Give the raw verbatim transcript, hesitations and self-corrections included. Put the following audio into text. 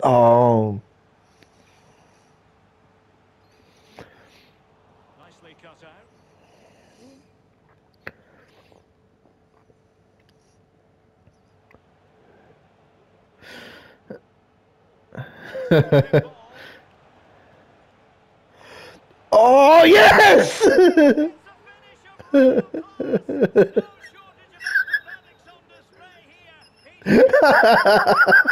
Oh. Nicely cut out. Oh, yes! It's a finish of real class. No shortage of automatic on display here. He's